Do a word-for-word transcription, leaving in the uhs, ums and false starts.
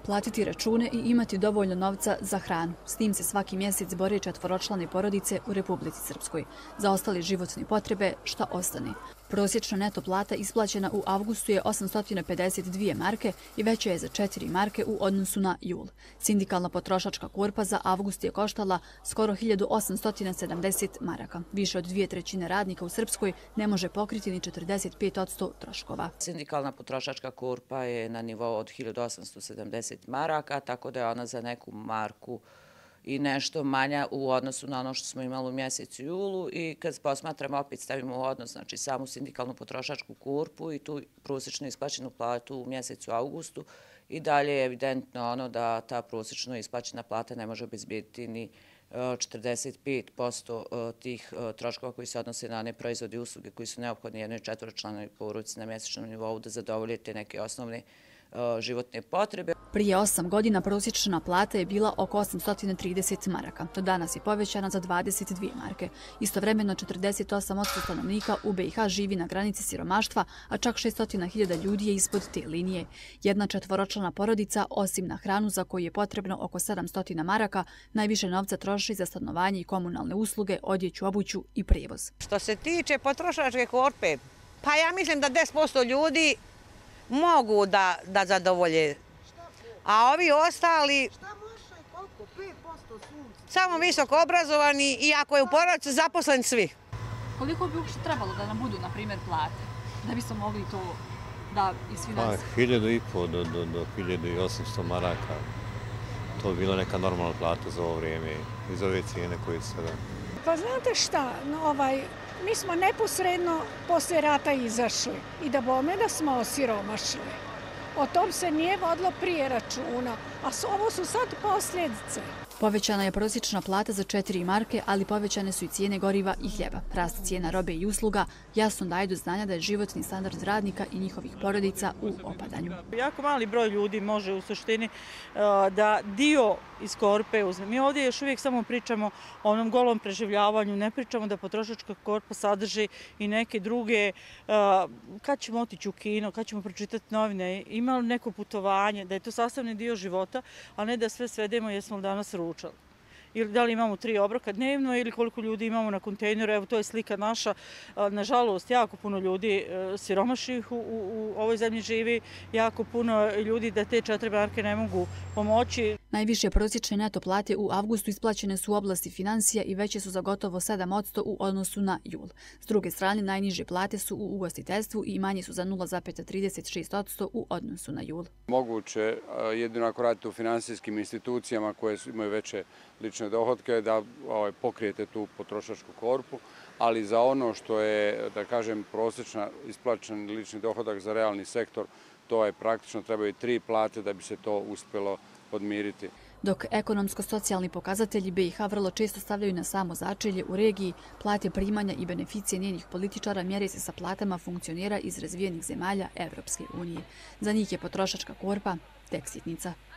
platiti račune i imati dovoljno novca za hranu. S tim se svaki mjesec bore četvoročlane porodice u Republici Srpskoj. Za ostale životne potrebe šta ostane. Prosječna neto plata isplaćena u avgustu je osamsto pedeset dvije marke i veća je za četiri marke u odnosu na jul. Sindikalna potrošačka korpa za avgust je koštala skoro hiljadu osamsto sedamdeset maraka. Više od dvije trećine radnika u Srpskoj ne može pokriti ni četrdeset pet posto troškova. Sindikalna potrošačka korpa je na nivou od hiljadu osamsto sedamdeset maraka, tako da je ona za neku marku i nešto manja u odnosu na ono što smo imali u mjesecu julu i kad posmatramo, opet stavimo u odnos, znači samu sindikalnu potrošačku korpu i tu prosječno isplaćenu platu u mjesecu augustu i dalje je evidentno ono da ta prosječno isplaćena plata ne može obezbediti ni četrdeset pet posto tih troškova koji se odnose na one proizvode i usluge koji su neophodni jednoj četvoročlanoj porodici na mjesečnom nivou da zadovolje te neke osnovne životne potrebe. Prije osam godina prosječna plata je bila oko osamsto trideset maraka. Do danas je povećana za dvadeset dvije marke. Istovremeno četrdeset osam posto stanovnika u B i H živi na granici siromaštva, a čak šesto hiljada ljudi je ispod te linije. Jedna četvoročlana porodica, osim na hranu za koju je potrebno oko sedamsto maraka, najviše novca troši za stanovanje i komunalne usluge, odjeću, obuću i prijevoz. Što se tiče potrošačke korpe, pa ja mislim da deset posto ljudi mogu da, da zadovolje. A ovi ostali, samo visoko obrazovani i ako je u porodici zaposlen svi. Koliko bi uopšte trebalo da nam budu, na primjer, plate? Da bi smo mogli to da isfinansiramo? Pa, hiljadu i po do, do, do hiljadu i osamsto maraka. To bi bila neka normalna plata za ovo vrijeme, iz ove cijene koje se da. Pa znate šta, no, ovaj, mi smo neposredno poslije rata izašli i da bome da smo osiromašili. O tom se nije vodilo prije računa, a ovo su sad posljedice. Povećana je prosječna plata za četiri marke, ali povećane su i cijene goriva i hljeba. Rast cijena robe i usluga jasno daje do znanja da je životni standard radnika i njihovih porodica u opadanju. Jako mali broj ljudi može u suštini da dio iz korpe uzme. Mi ovdje još uvijek samo pričamo o onom golom preživljavanju, ne pričamo da potrošačka korpa sadrži i neke druge, kad ćemo otići u kino, kad ćemo pročitati novine, ima li neko putovanje, da je to sastavni dio života, a ne da sve svedemo jesmo li danas ručali. Ili da li imamo tri obroka dnevno ili koliko ljudi imamo na kontejneru. Evo, to je slika naša. Nažalost, jako puno ljudi siromašnih u, u, u ovoj zemlji živi, jako puno ljudi da te četiri marke ne mogu pomoći. Najviše prosječne neto plate u avgustu isplaćene su u oblasti financija i veće su za gotovo sedam posto u odnosu na jul. S druge strane, najniže plate su u ugostiteljstvu i manje su za nula zarez trideset šest posto u odnosu na jul. Moguće jedino ako radite u finansijskim institucijama koje imaju veće lične dohodke da ovaj, pokrijete tu potrošačku korpu, ali za ono što je, da kažem, prosječna isplaćen lični dohodak za realni sektor, to je praktično trebaju tri plate da bi se to uspjelo podmiriti. Dok ekonomsko-socijalni pokazatelji B i H vrlo često stavljaju na samo začelje u regiji, plate, primanja i beneficije njenih političara mjere se sa platama funkcionera iz razvijenih zemalja Evropske unije. Za njih je potrošačka korpa tek sitnica.